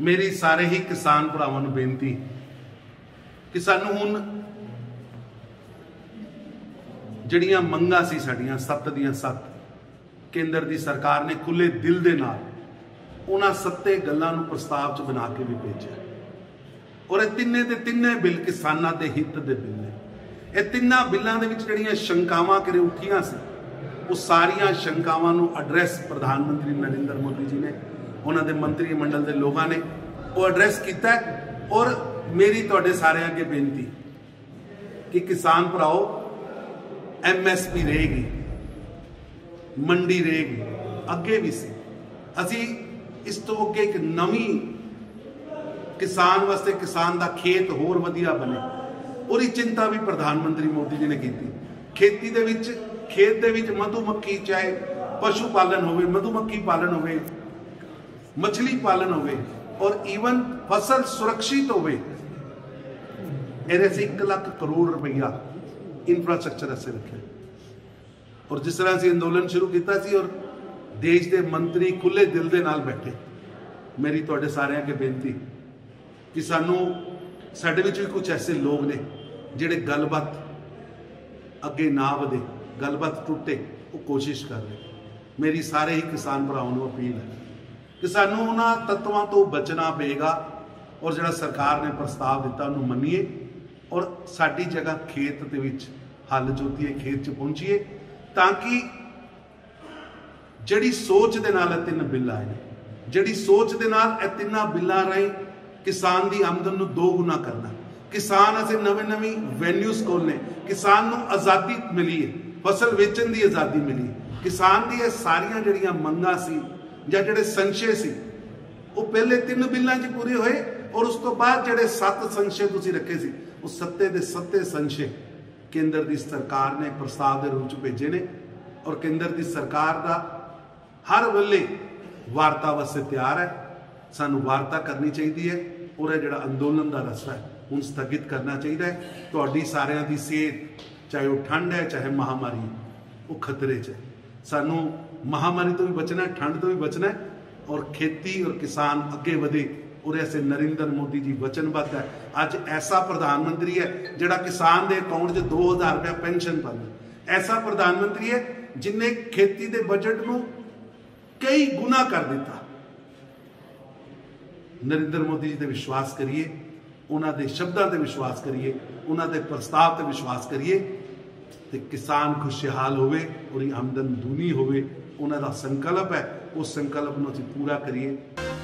मेरी सारे ही किसान भरावां नूं बेनती कि सानूं हुण जिहड़ियां मंगां सी साडीआं 7 ਦੀਆਂ 7 केंद्र की सरकार ने खुले दिल दे नाल उन्हां 7 गल्लां नूं प्रस्ताव च बना के भी भेजिआ और ये तिन्ने दे तिन्ने बिल किसानां दे हित दे बिल ने। ये तिन्ना बिलों के जिहड़ियां शंकावां करे उठियां सी वो सारियां शंकावां नूं एड्रैस प्रधानमंत्री नरेंद्र मोदी जी ने उन्हां दे मंत्री मंडल के लोगों ने वो एड्रैस किया। और मेरी तुहाडे सारे अगे बेनती कि किसान भराओ MSP रहेगी, मंडी रहेगी, अगे भी सी असी इस तो अगे एक नवी किसान वास्ते किसान का खेत होर वधिया बने और चिंता भी प्रधानमंत्री मोदी जी ने की। खेती दे विच खेत दे विच मधुमक्खी चाहे पशु पालन होवे, मधुमक्खी पालन होवे, मछली पालन होवे और ईवन फसल सुरक्षित होवे, इहदे से 1 लाख करोड़ रुपया इंफ्रास्ट्रक्चर ऐसे रखे। और जिस तरह से अंदोलन शुरू किया सी और देश के मंत्री खुले दिल के नाल बैठे, मेरी तुहाडे सारे अगे बेनती कि सानू साडे विच भी कुछ ऐसे लोग ने जिहड़े गलबात अगे ना वधे, गलबात टुटे, वो कोशिश कर रहे। मेरी सारे ही किसान भरावां नूं अपील है कि सानू उन्हां तत्वां तो बचना पेगा और जिहड़ा सरकार ने प्रस्ताव दिता उन्होंने मनीए और साडी जगह खेत दे विच हल जोतीए, खेत च पहुंचीए, ताकि जिहड़ी सोच दे नाल 3 बिल आए ने, जिहड़ी सोच दे नाल 3 बिलों राहीं किसान की आमदन नूं 2 गुना करना, किसान असे नवी वैन्यूज खोलने, किसान नूं आज़ादी मिली है, फसल वेचण की आज़ादी मिली, किसान दी सारियां जिहड़ियां मंगां सी जां जिहड़े संशय सी वो पहले 3 बिलों च पूरे होए और उस तो बाद जिहड़े 7 संशय तुसीं रखे सी वो 7 दे 7 संशय केंद्र की सरकार ने प्रस्ताव के रूप में भेजे ने। और केंद्र की सरकार का हर वेले वार्ता वास्ते तैयार है। सानू वार्ता करनी चाहिए है और यह जिहड़ा अंदोलन का रस्ता है उन स्थगित करना चाहिए है। तुहाडी सारियां दी सेहत चाहे वो ठंड है चाहे महामारी वो खतरे च है। सानू महामारी तो भी बचना है, ठंड तो भी बचना है और खेती और किसान अगे वधे और ऐसे नरेंद्र मोदी जी वचनबद्ध है। अज ऐसा प्रधानमंत्री है जिहड़ा किसान के अकाउंट 2000 रुपया पेंशन पाता, ऐसा प्रधानमंत्री है जिन्हें खेती के बजट नूं कई गुना कर दिता। नरेंद्र मोदी जी ते विश्वास करिए, उन्हां दे शब्दां ते विश्वास करिए, उन्हां दे प्रस्ताव ते विश्वास करिए ते किसान खुशहाल होवे और आमदन दूनी होवे। उन्हां दा संकल्प है, उस संकल्प नूं असीं पूरा करिए।